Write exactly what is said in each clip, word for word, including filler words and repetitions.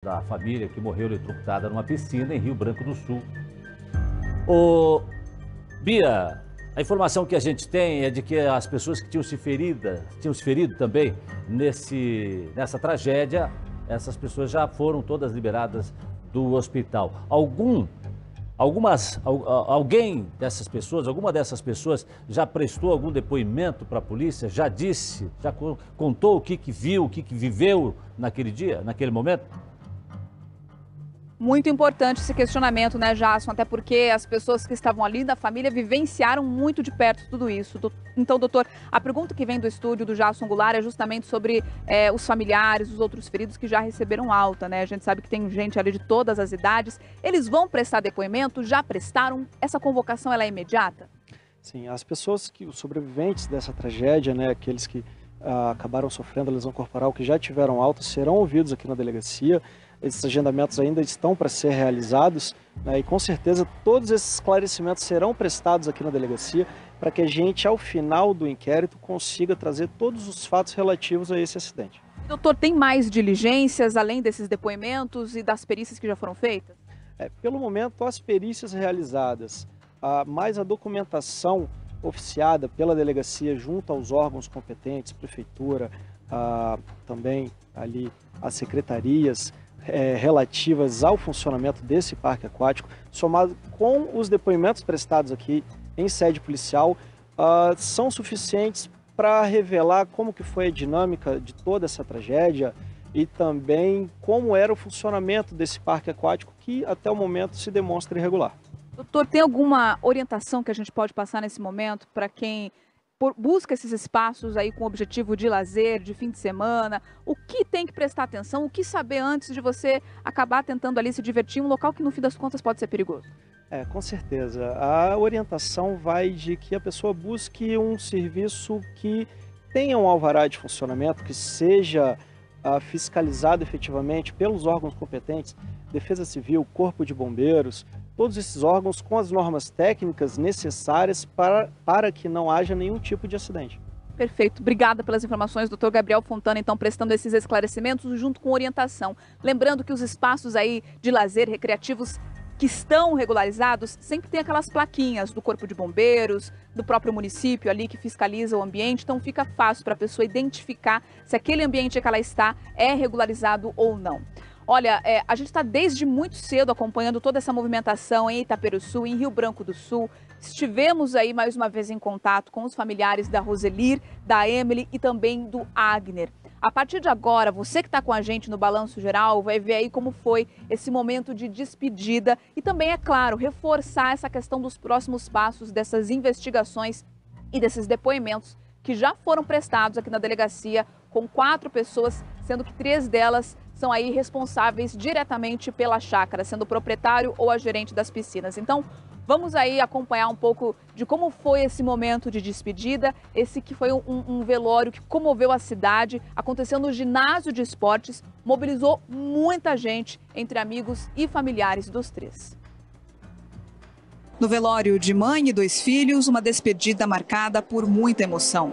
da família que morreu eletrocutada numa piscina em Rio Branco do Sul. Ô, Bia, a informação que a gente tem é de que as pessoas que tinham se ferido, tinham se ferido também nesse, nessa tragédia, essas pessoas já foram todas liberadas do hospital. Algum, algumas, alguém dessas pessoas, alguma dessas pessoas já prestou algum depoimento para a polícia? Já disse, já contou o que, que viu, o que, que viveu naquele dia, naquele momento? Muito importante esse questionamento, né, Jasson? Até porque as pessoas que estavam ali da família vivenciaram muito de perto tudo isso. Então, doutor, a pergunta que vem do estúdio do Jasson Goulart é justamente sobre é, os familiares, os outros feridos que já receberam alta, né? A gente sabe que tem gente ali de todas as idades. Eles vão prestar depoimento? Já prestaram? Essa convocação ela é imediata? Sim, as pessoas, que os sobreviventes dessa tragédia, né, aqueles que ah, acabaram sofrendo a lesão corporal, que já tiveram alta, serão ouvidos aqui na delegacia. Esses agendamentos ainda estão para ser realizados, né, e com certeza todos esses esclarecimentos serão prestados aqui na delegacia para que a gente, ao final do inquérito, consiga trazer todos os fatos relativos a esse acidente. Doutor, tem mais diligências além desses depoimentos e das perícias que já foram feitas? É, pelo momento, as perícias realizadas, a, mais a documentação oficiada pela delegacia junto aos órgãos competentes, prefeitura, a, também ali as secretarias, É, relativas ao funcionamento desse parque aquático, somado com os depoimentos prestados aqui em sede policial, uh, são suficientes para revelar como que foi a dinâmica de toda essa tragédia e também como era o funcionamento desse parque aquático, que até o momento se demonstra irregular. Doutor, tem alguma orientação que a gente pode passar nesse momento para quem busca esses espaços aí com o objetivo de lazer, de fim de semana? O que tem que prestar atenção, o que saber antes de você acabar tentando ali se divertir em um local que no fim das contas pode ser perigoso? É, com certeza. A orientação vai de que a pessoa busque um serviço que tenha um alvará de funcionamento, que seja uh, fiscalizado efetivamente pelos órgãos competentes, Defesa Civil, Corpo de Bombeiros, todos esses órgãos com as normas técnicas necessárias para, para que não haja nenhum tipo de acidente. Perfeito. Obrigada pelas informações, doutor Gabriel Fontana, então, prestando esses esclarecimentos junto com orientação. Lembrando que os espaços aí de lazer recreativos que estão regularizados sempre tem aquelas plaquinhas do Corpo de Bombeiros, do próprio município ali que fiscaliza o ambiente, então fica fácil para a pessoa identificar se aquele ambiente que ela está é regularizado ou não. Olha, é, a gente está desde muito cedo acompanhando toda essa movimentação em Itaperuçu, em Rio Branco do Sul. Estivemos aí mais uma vez em contato com os familiares da Roselir, da Emily e também do Agner. A partir de agora, você que está com a gente no Balanço Geral vai ver aí como foi esse momento de despedida e também, é claro, reforçar essa questão dos próximos passos dessas investigações e desses depoimentos que já foram prestados aqui na delegacia com quatro pessoas, sendo que três delas são aí responsáveis diretamente pela chácara, sendo o proprietário ou a gerente das piscinas. Então, vamos aí acompanhar um pouco de como foi esse momento de despedida, esse que foi um, um velório que comoveu a cidade, aconteceu no ginásio de esportes, mobilizou muita gente, entre amigos e familiares dos três. No velório de mãe e dois filhos, uma despedida marcada por muita emoção.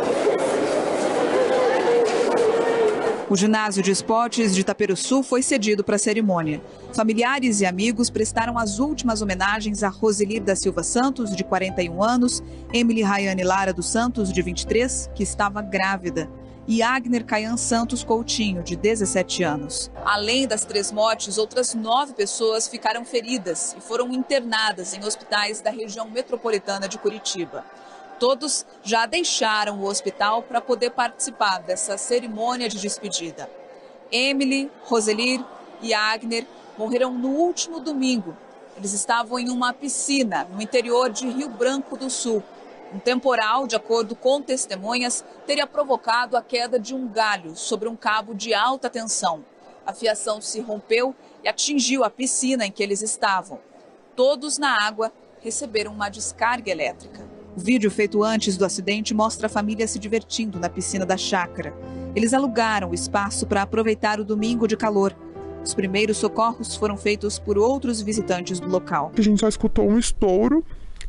O ginásio de esportes de Itaperuçu foi cedido para a cerimônia. Familiares e amigos prestaram as últimas homenagens a Roselir da Silva Santos, de quarenta e um anos, Emily Rayane Lara dos Santos, de vinte e três, que estava grávida, e Agner Caian Santos Coutinho, de dezessete anos. Além das três mortes, outras nove pessoas ficaram feridas e foram internadas em hospitais da região metropolitana de Curitiba. Todos já deixaram o hospital para poder participar dessa cerimônia de despedida. Emily, Roselir e Agner morreram no último domingo. Eles estavam em uma piscina no interior de Rio Branco do Sul. Um temporal, de acordo com testemunhas, teria provocado a queda de um galho sobre um cabo de alta tensão. A fiação se rompeu e atingiu a piscina em que eles estavam. Todos na água receberam uma descarga elétrica. O vídeo feito antes do acidente mostra a família se divertindo na piscina da chácara. Eles alugaram o espaço para aproveitar o domingo de calor. Os primeiros socorros foram feitos por outros visitantes do local. A gente só escutou um estouro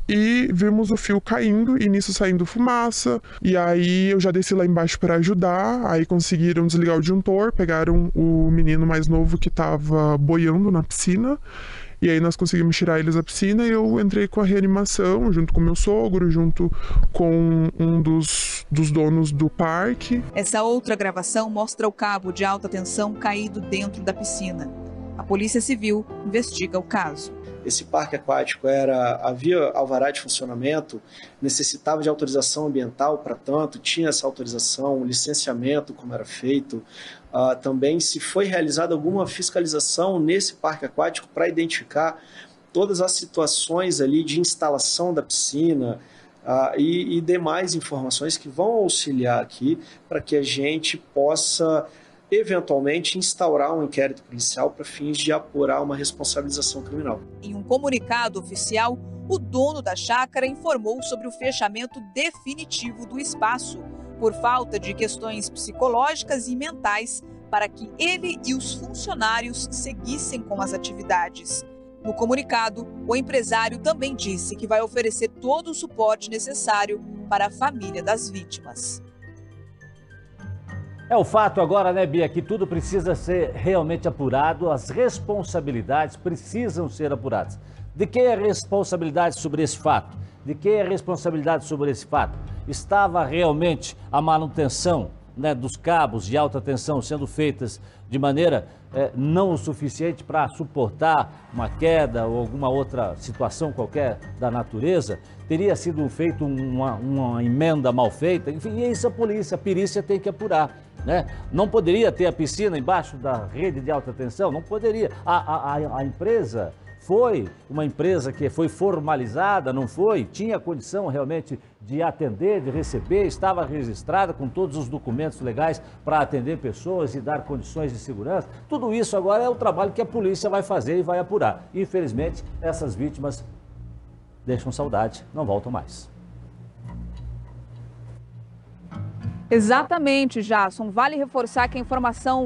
e vimos o fio caindo e nisso saindo fumaça. E aí eu já desci lá embaixo para ajudar, aí conseguiram desligar o disjuntor, pegaram o menino mais novo que estava boiando na piscina. E aí nós conseguimos tirar eles da piscina e eu entrei com a reanimação, junto com meu sogro, junto com um dos, dos donos do parque. Essa outra gravação mostra o cabo de alta tensão caído dentro da piscina. A Polícia Civil investiga o caso. Esse parque aquático era, havia alvará de funcionamento, necessitava de autorização ambiental para tanto, tinha essa autorização, licenciamento como era feito. Uh, também se foi realizada alguma fiscalização nesse parque aquático para identificar todas as situações ali de instalação da piscina uh, e, e demais informações que vão auxiliar aqui para que a gente possa eventualmente instaurar um inquérito policial para fins de apurar uma responsabilização criminal. Em um comunicado oficial, o dono da chácara informou sobre o fechamento definitivo do espaço, por falta de questões psicológicas e mentais para que ele e os funcionários seguissem com as atividades. No comunicado, o empresário também disse que vai oferecer todo o suporte necessário para a família das vítimas. É o fato agora, né, Bia, que tudo precisa ser realmente apurado, as responsabilidades precisam ser apuradas. De quem é a responsabilidade sobre esse fato? De quem é a responsabilidade sobre esse fato? Estava realmente a manutenção, né, dos cabos de alta tensão sendo feitas de maneira é, não o suficiente para suportar uma queda ou alguma outra situação qualquer da natureza? Teria sido feito uma, uma emenda mal feita? Enfim, e isso a polícia, a perícia tem que apurar. Né? Não poderia ter a piscina embaixo da rede de alta tensão? Não poderia. A, a, a empresa foi uma empresa que foi formalizada, não foi? Tinha condição realmente de atender, de receber, estava registrada com todos os documentos legais para atender pessoas e dar condições de segurança. Tudo isso agora é o trabalho que a polícia vai fazer e vai apurar. Infelizmente, essas vítimas deixam saudade, não voltam mais. Exatamente, Jasson. Vale reforçar que a informação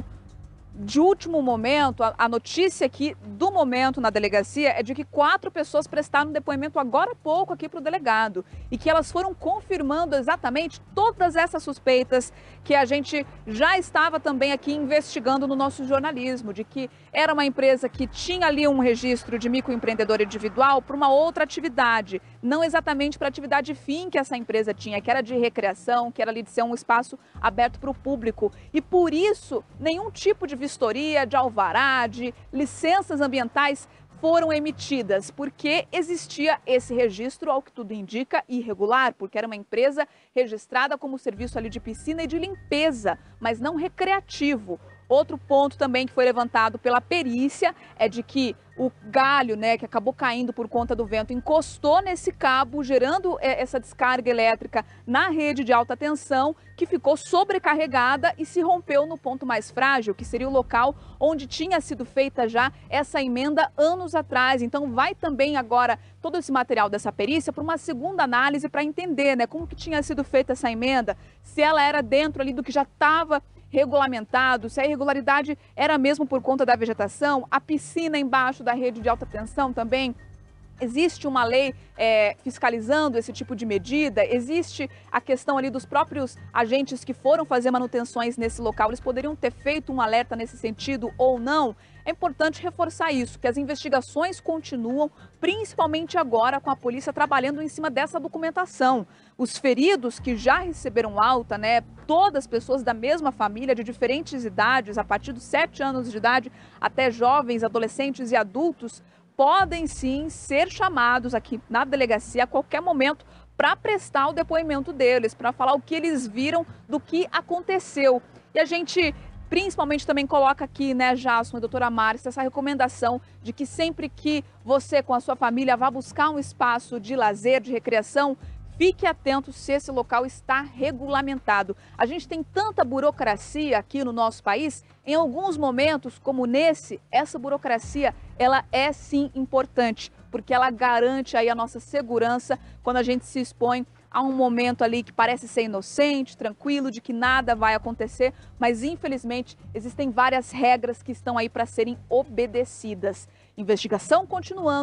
de último momento, a, a notícia aqui do momento na delegacia é de que quatro pessoas prestaram depoimento agora há pouco aqui para o delegado e que elas foram confirmando exatamente todas essas suspeitas que a gente já estava também aqui investigando no nosso jornalismo, de que era uma empresa que tinha ali um registro de microempreendedor individual para uma outra atividade, não exatamente para a atividade fim que essa empresa tinha, que era de recreação, que era ali de ser um espaço aberto para o público. E por isso, nenhum tipo de vistoria, de alvará, de licenças ambientais foram emitidas, porque existia esse registro, ao que tudo indica, irregular, porque era uma empresa registrada como serviço ali de piscina e de limpeza, mas não recreativo. Outro ponto também que foi levantado pela perícia é de que o galho, né, que acabou caindo por conta do vento, encostou nesse cabo, gerando essa descarga elétrica na rede de alta tensão, que ficou sobrecarregada e se rompeu no ponto mais frágil, que seria o local onde tinha sido feita já essa emenda anos atrás. Então vai também agora todo esse material dessa perícia para uma segunda análise para entender, né, como que tinha sido feita essa emenda, se ela era dentro ali do que já estava regulamentado, se a irregularidade era mesmo por conta da vegetação, a piscina embaixo da rede de alta tensão também. Existe uma lei é, fiscalizando esse tipo de medida? Existe a questão ali dos próprios agentes que foram fazer manutenções nesse local, eles poderiam ter feito um alerta nesse sentido ou não? É importante reforçar isso, que as investigações continuam, principalmente agora com a polícia trabalhando em cima dessa documentação. Os feridos que já receberam alta, né, todas as pessoas da mesma família, de diferentes idades, a partir dos sete anos de idade até jovens, adolescentes e adultos, podem sim ser chamados aqui na delegacia a qualquer momento para prestar o depoimento deles, para falar o que eles viram do que aconteceu. E a gente principalmente também coloca aqui, né, Jasson e doutora Márcia, essa recomendação de que sempre que você com a sua família vá buscar um espaço de lazer, de recreação, fique atento se esse local está regulamentado. A gente tem tanta burocracia aqui no nosso país, em alguns momentos, como nesse, essa burocracia, ela é sim importante, porque ela garante aí a nossa segurança quando a gente se expõe a um momento ali que parece ser inocente, tranquilo, de que nada vai acontecer, mas infelizmente existem várias regras que estão aí para serem obedecidas. Investigação continuando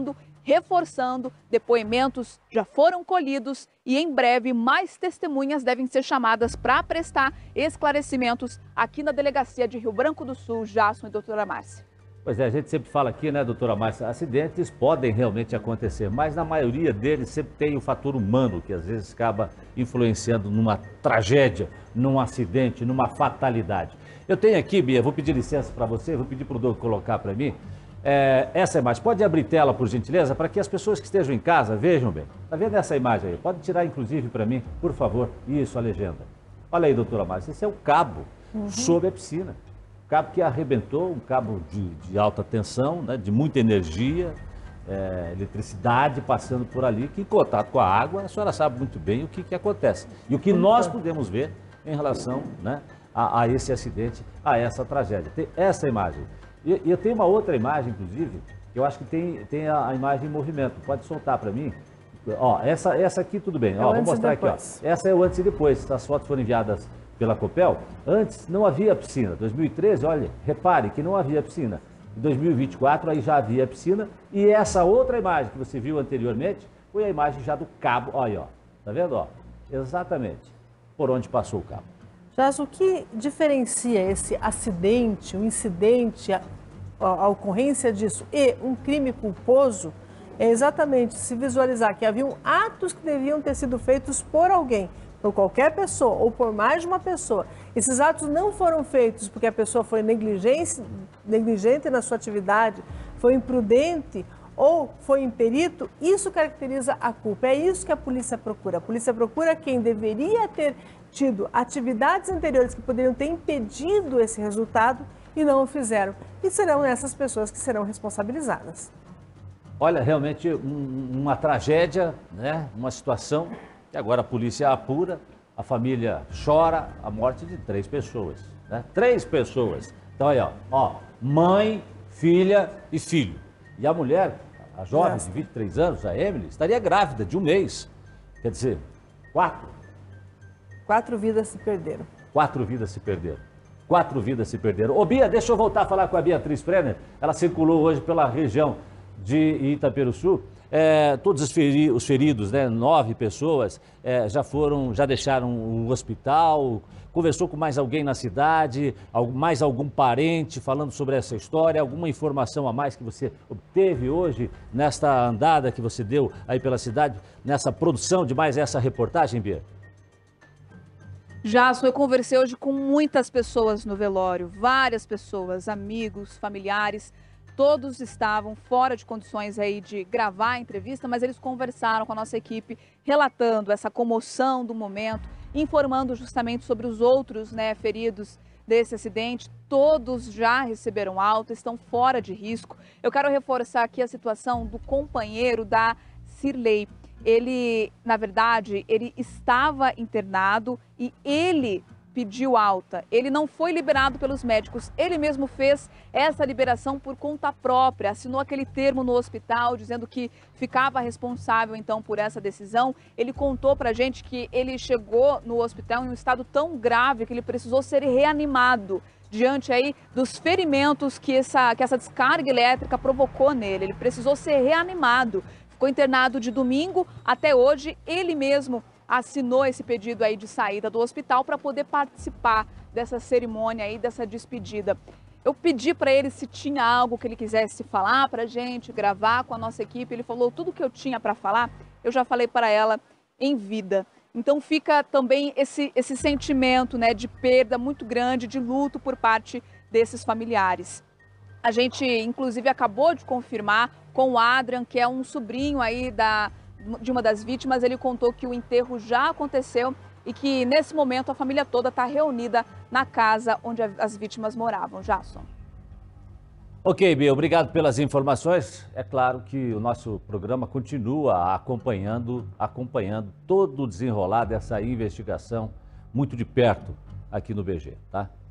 reforçando, depoimentos já foram colhidos e em breve mais testemunhas devem ser chamadas para prestar esclarecimentos aqui na Delegacia de Rio Branco do Sul. Jasson e doutora Márcia. Pois é, a gente sempre fala aqui, né, doutora Márcia, acidentes podem realmente acontecer, mas na maioria deles sempre tem o fator humano, que às vezes acaba influenciando numa tragédia, num acidente, numa fatalidade. Eu tenho aqui, Bia, vou pedir licença para você, vou pedir para o Doug colocar para mim, é, essa imagem. Pode abrir tela, por gentileza, para que as pessoas que estejam em casa vejam bem. Está vendo essa imagem aí? Pode tirar, inclusive, para mim, por favor. Isso, a legenda. Olha aí, doutora Márcia, esse é o cabo uhum. sob a piscina. Cabo que arrebentou, um cabo de, de alta tensão, né, de muita energia, é, eletricidade passando por ali, que em contato com a água, a senhora sabe muito bem o que, que acontece. E o que nós podemos ver em relação, né, a, a esse acidente, a essa tragédia. Tem essa imagem. E, e eu tenho uma outra imagem, inclusive, que eu acho que tem, tem a, a imagem em movimento. Pode soltar para mim? Ó, essa, essa aqui tudo bem. Ó, vou mostrar aqui. Ó. Essa é o antes e depois. As fotos foram enviadas pela Copel. Antes não havia piscina. dois mil e treze, olha, repare que não havia piscina. Em dois mil e vinte e quatro aí já havia piscina. E essa outra imagem que você viu anteriormente foi a imagem já do cabo. Olha aí, ó. Tá vendo? Ó, exatamente por onde passou o cabo. Jasson, o que diferencia esse acidente, um incidente, a, a ocorrência disso e um crime culposo é exatamente se visualizar que haviam atos que deviam ter sido feitos por alguém, por qualquer pessoa ou por mais de uma pessoa. Esses atos não foram feitos porque a pessoa foi negligente, negligente na sua atividade, foi imprudente ou foi imperito. Isso caracteriza a culpa. É isso que a polícia procura. A polícia procura quem deveria ter tido atividades anteriores que poderiam ter impedido esse resultado e não o fizeram. E serão essas pessoas que serão responsabilizadas. Olha, realmente um, uma tragédia, né? Uma situação que agora a polícia apura, a família chora a morte de três pessoas, né? Três pessoas. Então aí, ó, ó, mãe, filha e filho. E a mulher, a jovem de vinte e três anos, a Emily, estaria grávida de um mês. Quer dizer, quatro. Quatro vidas se perderam. Quatro vidas se perderam. Quatro vidas se perderam. Ô, Bia, deixa eu voltar a falar com a Beatriz Brenner. Ela circulou hoje pela região de Itaperuçu. É, todos os, feri os feridos, né, nove pessoas, é, já foram, já deixaram o hospital. Conversou com mais alguém na cidade, mais algum parente falando sobre essa história, alguma informação a mais que você obteve hoje nesta andada que você deu aí pela cidade, nessa produção de mais essa reportagem, Bia? Jasson, eu conversei hoje com muitas pessoas no velório, várias pessoas, amigos, familiares, todos estavam fora de condições aí de gravar a entrevista, mas eles conversaram com a nossa equipe, relatando essa comoção do momento, informando justamente sobre os outros, né, feridos desse acidente. Todos já receberam alta, estão fora de risco. Eu quero reforçar aqui a situação do companheiro da Cirlei. Ele, na verdade, ele estava internado e ele pediu alta. Ele não foi liberado pelos médicos. Ele mesmo fez essa liberação por conta própria. Assinou aquele termo no hospital dizendo que ficava responsável, então, por essa decisão. Ele contou pra gente que ele chegou no hospital em um estado tão grave que ele precisou ser reanimado diante aí dos ferimentos que essa, que essa descarga elétrica provocou nele. Ele precisou ser reanimado. Ficou internado de domingo até hoje. Ele mesmo assinou esse pedido aí de saída do hospital para poder participar dessa cerimônia aí, dessa despedida. Eu pedi para ele se tinha algo que ele quisesse falar para a gente, gravar com a nossa equipe. Ele falou tudo que eu tinha para falar, eu já falei para ela em vida. Então fica também esse, esse sentimento, né, de perda muito grande, de luto por parte desses familiares. A gente, inclusive, acabou de confirmar com o Adrian, que é um sobrinho aí da, de uma das vítimas. Ele contou que o enterro já aconteceu e que, nesse momento, a família toda está reunida na casa onde as vítimas moravam. Jasson. Ok, Bia, obrigado pelas informações. É claro que o nosso programa continua acompanhando, acompanhando todo o desenrolar dessa investigação muito de perto aqui no B G, tá?